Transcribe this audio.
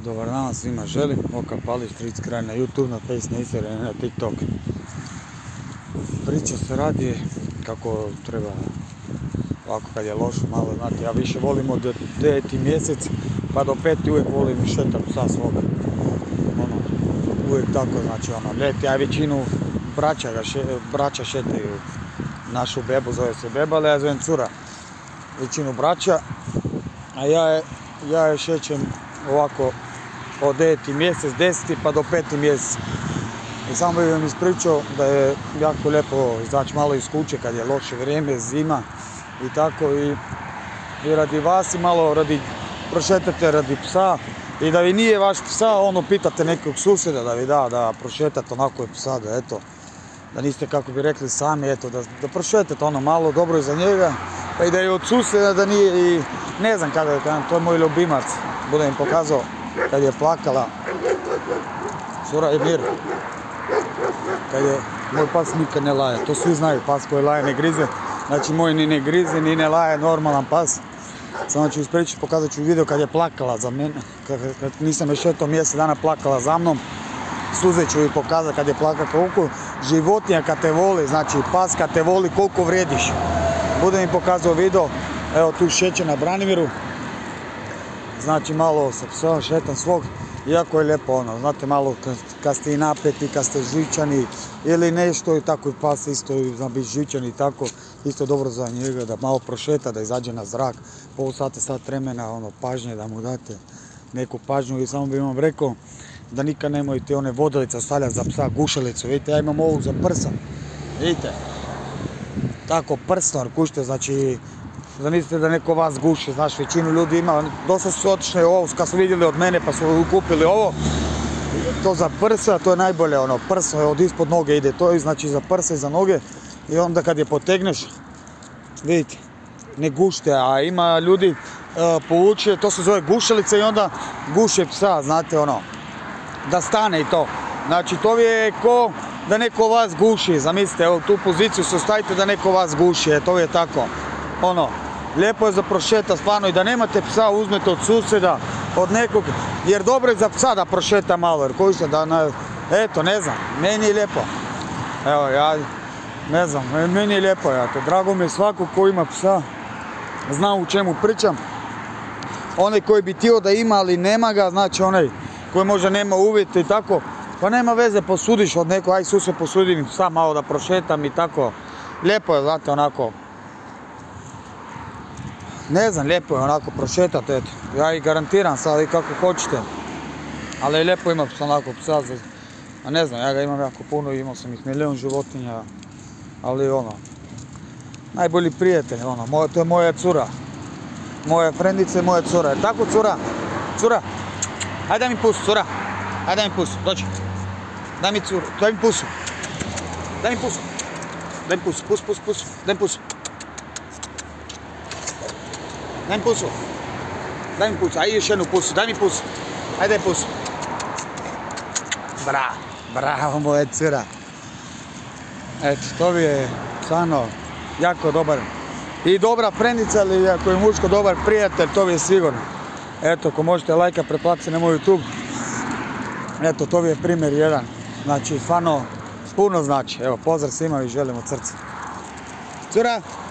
Dobar dan svima želim, Oka Palić, 30 kraj na YouTube, na Face, na Instagram i na TikTok. Priča se radi kako treba, ovako kad je loše malo, znate, ja više volim od 9. mjesec pa do 5. uvijek volim šetat psa svoga. Uvijek tako, znači ljeti, ja većinu braća šetaju našu bebu, zove se beba, ali ja zovem cura. Većinu braća, a ja je šećem ovako od 9. mjesec, 10. pa do 5. mjesec. I samo bih vam ispričao da je jako lijepo izaći malo iz kuće kad je loše vrijeme, zima i tako. I radi vas i malo prošetate radi psa. I da vi nije vaš psa, pitate nekog susjeda da vi da prošetate onako je psa, da eto, da niste kako bi rekli sami, eto, da prošetate malo, dobro je za njega. Pa i da je od susjeda, da nije i ne znam kada je, to je moj ljubimac, budem im pokazao kad je plakala. Cura je mir. Kad je, moj pas nikad ne laje, to svi znaju, pas koji laje ne grize. Znači moj ni ne grize, ni ne laje, normalan pas. Samo ću ispričati, pokazat ću video kad je plakala za mene, kad nisam još eto mjesec dana plakala za mnom. Suze ću i pokazati kad je plakala, koliko životinja kad te voli, znači pas kad te voli koliko vrijediš. Budem im pokazao video, evo tu šeće na Branimiru. Znači malo sa psa šetam svog, jako je lijepo znate malo kad ste i napeti, kad ste žičani ili nešto i tako i pas isto zna biti žičan i tako, isto dobro za njega da malo prošeta, da izađe na zrak, pol sata, sat vremena, pažnje da mu date neku pažnju. I samo bih vam rekao da nikad nemojte one vodalice ostavljati za psa, gušalicu, vidite ja imam ovu za prsa, vidite, tako prsno, kućite, znači da mislite da neko vas guši, znaš, većinu ljudi ima, dosta su otišli ovo, kad su vidjeli od mene pa su kupili ovo, to za prsa, to je najbolje, prso je od ispod noge ide, to je znači za prsa i za noge i onda kad je potegneš, vidite, ne gušite, a ima ljudi povuče, to se zove gušalica i onda guše psa, znate da stane i to, znači to je ko da neko vas guši, zamislite, evo tu poziciju se ostavite da neko vas guši, to je tako, lijepo je za prošeta stvarno i da nemate psa uzmete od susjeda, od nekog, jer dobro je za psa da prošeta malo, jer koji se da, eto, ne znam, meni je lijepo. Evo, ja, ne znam, meni je lijepo, drago mi je svako ko ima psa, znam u čemu pričam. Onaj koji bi htio da ima, ali nema ga, znači onaj koji možda nema uvjete i tako, pa nema veze, posudiš od nekog, aj susjed posudi mi psa malo da prošetam i tako, lijepo je, znate, onako. Ne znam, lijepo je onako prošetati, eto. Ja ih garantiram sad i kako hoćete. Ali je lijepo imati onako psa, a ne znam, ja ga imam jako puno, imao sam ih milion životinja. Ali najbolji prijatelj, to je moja cura. Moja frendica i moja cura, je tako cura? Cura, ajde daj mi pusu, cura. Ajde daj mi pusu, dođi. Daj mi curu, daj mi pusu. Daj mi pusu. Daj mi pusu, pusu, daj mi pusu. Daj mi pusu. Daj mi pusu, ajde još jednu pusu, daj mi pusu. Ajde daj pusu. Bravo moja cura. Eto, to bi je stvarno jako dobar. I dobra frendica, ali ako je muško dobar prijatelj, to bi je sigurno. Eto, ako možete lajka, pretplatiti na moj YouTube. Eto, to bi je primjer jedan. Znači, stvarno puno znači. Evo, pozdrav svima i želim od srca. Cura!